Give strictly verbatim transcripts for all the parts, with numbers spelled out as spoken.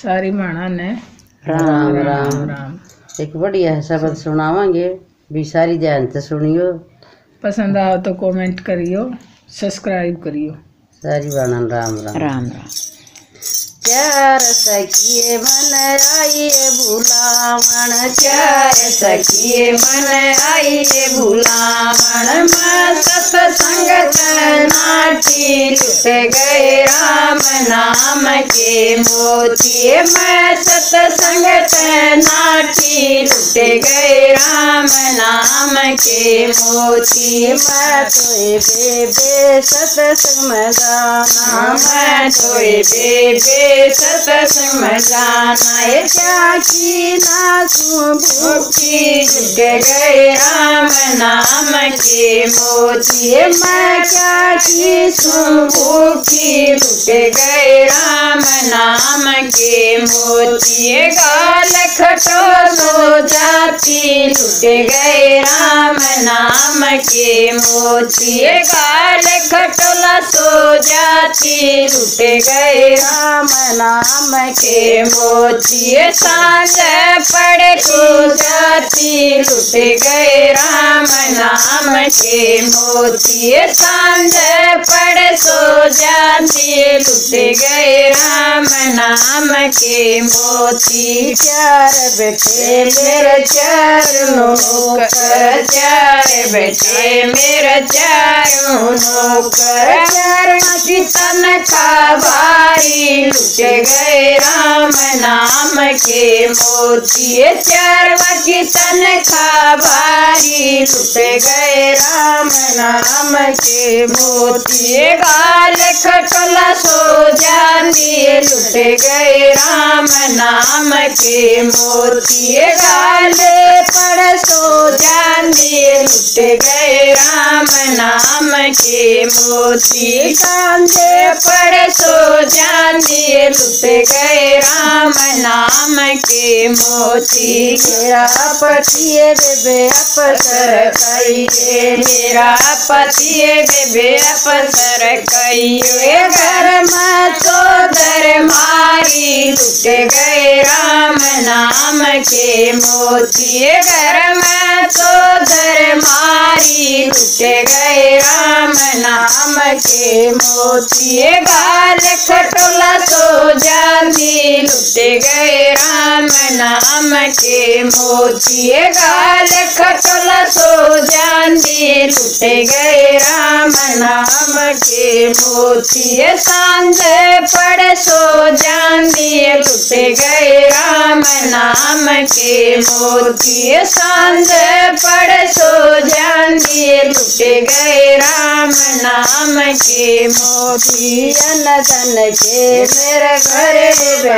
सारी माणा ने राम राम राम। एक बढ़िया शब्द सुनावांगे भी सारी ध्यान से सुनियो। पसंद आओ तो कमेंट करियो, सब्सक्राइब करियो। सारी बाणा राम राम राम राम। चार सखिए मन आइए भुलावण, चार सखिए मन आइए भुलावण। मैं सत्संग नाटी लुट गए राम नाम के मोती। मैं सत्संग नाटी लुट गए राम नाम के मोती। मैं तोए बेबे सत्संग में जाना, मैं तोए बेबे सत्संग में जाना। क्या की नासू भूखी लुट गए राम नाम के मोती। मैं क्या की सू भूखी लुट गए राम नाम के मोती। गाल खटो सो जाती लुट गए राम नाम के मोती। गाल खटोला सो जाती लुट गए राम नाम के मोती। सांझ पड़ को जाती लुट गए राम नाम के मोती। सांझ पड़ सो जाती लुट गए राम नाम के मोती। चार बेटे मेरे चारों नौकर, चार बेटे मेरे चारों नौकर। चार की तनखा भारी लुट गए राम नाम के मोती। चारवा की तनखा भारी लुट गए राम नाम के मोती। गाल खटोला सो जाती लुट गए राम नाम के मोती। गाल पड़ सो जाती लुट गए राम नाम के मोती। कांधे पड़ सो जाती लुट गए राम नाम के मोती। मेरा पति बेबे अफसर कहिए, मेरा पति बेबे अफसर कहिए। घर में तो दर मारी लुट गए राम नाम के मोती। घर में तो दर मारी लुट गए राम नाम के मोती। गाल खटोला सो जाती लुट गए राम नाम के मोती। गाल खटोला सो जाती लुट गए राम नाम के मोती। सांझ पड़ सो जाती लुट गए राम नाम के मोती। सांझ पड़ सो जाती लुट गए राम नाम के मोती। अन्न धन के मेरे घरे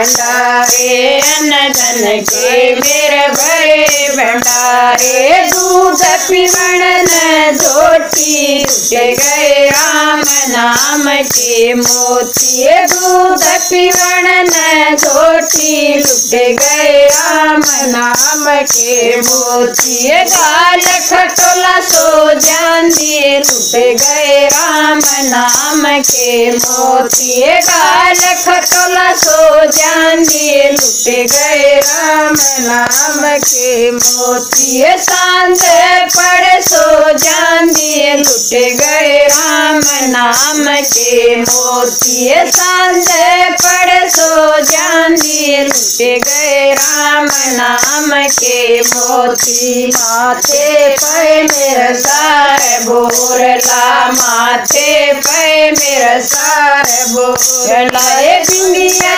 भंडारे, अन्न धन के मेरे घरे भंडारे। दूध पीवण न धोती लुट गए राम नाम के मोती। दूध पीवण न धोती लुट गए राम नाम के मोती। गाल खटोला सो जाती लुट गए राम नाम के मोती। गाल खटोला सो जाती लुट गए राम नाम के मोती। सांझ पड़ सो जाती लुट गए राम नाम के मोती। सांझ पड़ सो जाती लुट गए राम नाम के मोती। माथे पे मेरा सार बोरला, माथे पे मेरा सार बोरला। बिंदिया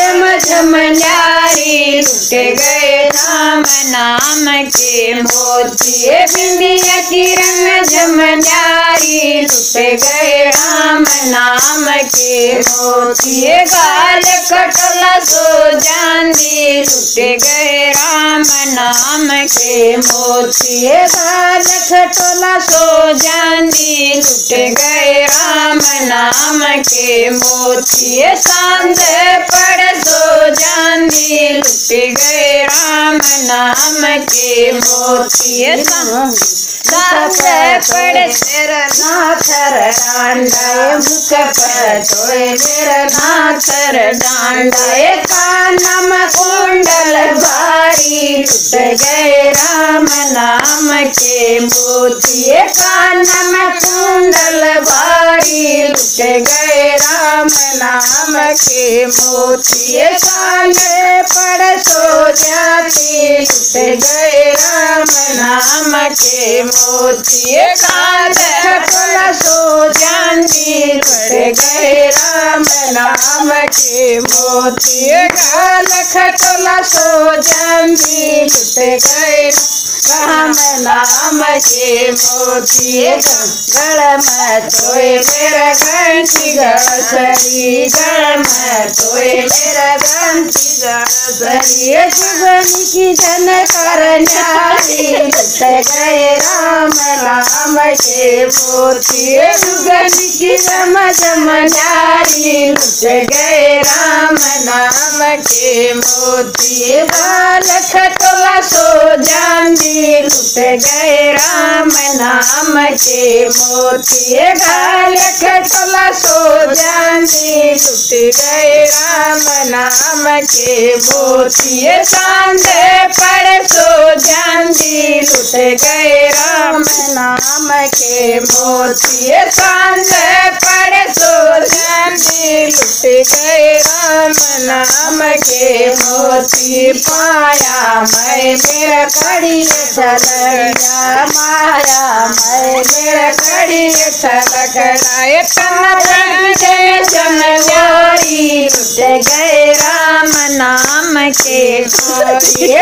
झम न्यारी लुट गए राम नाम के मोती। बिंदिया की रंग झम न्यारी लुट गए राम नाम के मोती। गाल खटोला सो जाती लुट गए राम नाम के मोती। गाल खटोला सो जाती लुट गए राम नाम के मोती। सांझ पड़ सो जाती लुट गए राम नाम के मोती। सांझ पड़ तेरा नाथर डांडा, मुख पर सोए मेरा नाथर डांडा कानम कुंडल भारी लुट गए राम नाम के मोती कानम कुंडल भारी लुट गए राम नाम के मोती काने पड़ सो जाती लुट गए राम नाम के मोती काने पड़ सो जाती लुट गए राम नाम के मोती गाल खटोला सो जाती लुट गए राम नाम के मोती गड़ में सोए मेरा घंटी गड़सरी गड़ में सोए मेरा घंटी गड़सरी जुगनी की जन कर न्यारी लुट गए राम नाम के मोती जुगनी की जम जम न्यारी लुट गए राम नाम के मोती बाल खटोला सो जांदी लुट गए राम नाम के मोती गाल खटोला सो जांदी लुट गए राम नाम के मोती सांदे पड़ सो जांदी लुट गए राम नाम के मोती सांदे पड़ सो जांदी लुट गए राम नाम के मोती पाया मैं मेरा कड़ी छलकड़ा माया मैं मेरा कड़ी छलकड़ा तन जमवारी लुट गए राम नाम के मोती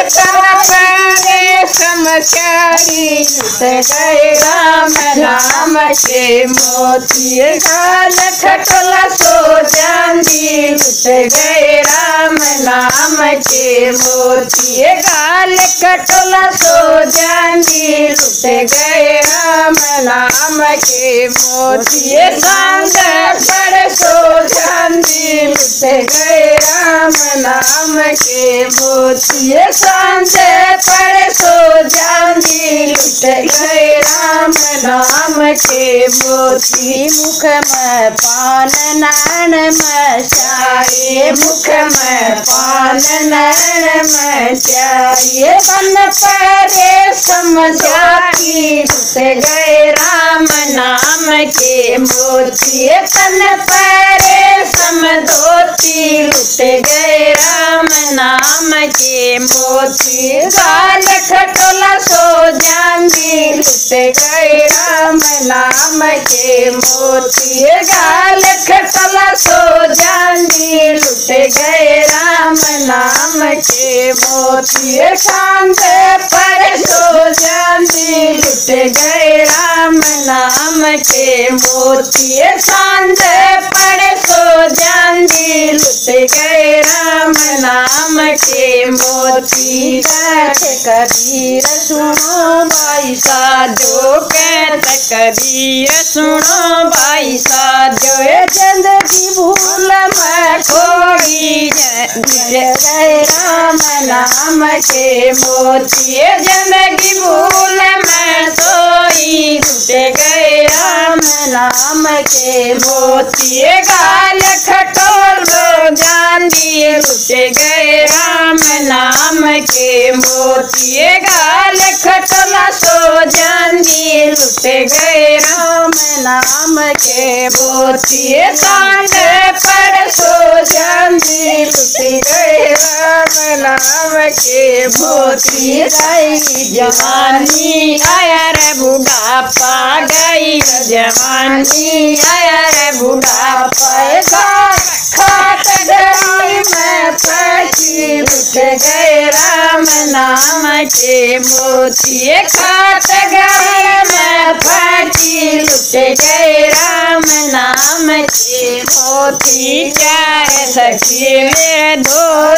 तन समचारी लुट गए राम नाम के मोती गाल खटोला सो जांदी लुट गए राम नाम के मोती गाल खटोला सो जांदी लुट गए राम नाम के मोती सांग पड़ सो जांदी लुट गए राम नाम के मोती सांग पड़ सो जांदी लुट गए राम नाम के मोती मुख में पान नैन में चाये मुख में पान नैन में चाये बन परे समझाती लुट गए राम नाम के मोती तन परे समझोती लुट गए राम नाम के मोती गाल खटोला सो जांदी लुट गए राम नाम के मोती गाल खटोला सो जांदी लुट गए राम नाम के मोती सांदे पड़ सो जांदी लुट गए राम नाम के मोती सांदे पड़ सो जांदी लुट गए राम नाम के मोती कहत कबीर सुनो भाई साधो कहत कबीर सुनो भाई साधो जिंदगी भूल मैं खोई गए राम नाम के मोती जिंदगी भूल मैं सोई लुट गए राम नाम के मोती गाल खटोल जांदी लुट गए राम नाम के मोती गाल खटोला सो जांदी लुट गए राम नाम के मोती सांग पड़ सो जांदी लुट गए राम नाम के मोती गई जवानी आया रे बुढ़ापा गई जवानी आया रे बुढ़ापा खात गई मैं पैसी लुट गए राम नाम के मोती खात गए मैं पैसी लुट गए राम नाम के मोती जाए सखी मेरे दो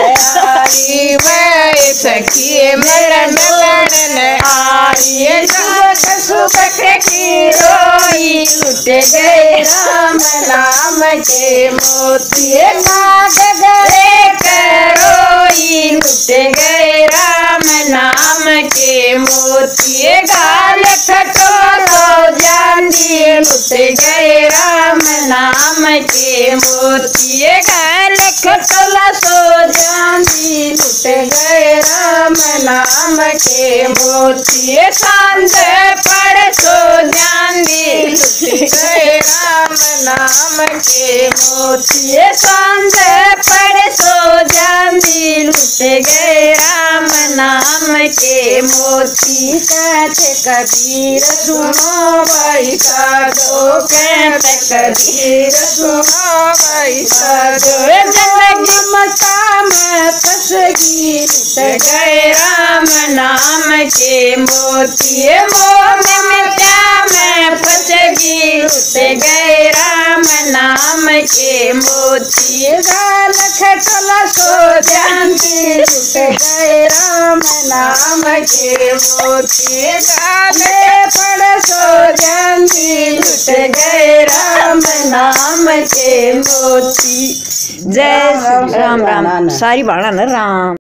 आई वे सखी मेरे मिलन आई सुख की रोई लुट गए राम नाम के मोती नाग गए रोई लुट गए राम नाम के मोती गाल खटोलो जांदी लुट गए राम नाम के मोती गल खटोला सो चांदी लुट गए राम नाम के मोती सांझ पड़ सो चांदी लुट गए राम नाम के मोती सांझ पड़ सो चांदी लुट गए राम नाम के मोती। कहते कबीर सुनो भाई साधो कहते कबीर सुनो भाई साधो जिंदगी मता में फंस गई लुट गए राम नाम के मोती मोह में मिथ्या में फंस गई लुट गए राम नाम के मोती। गाल खटोला सो चांदी लुट गए राम नाम के मोती गाले पड़ सो चांदी लुट गए राम नाम के मोती। जय श्री राम राम सारी बाणा न राम।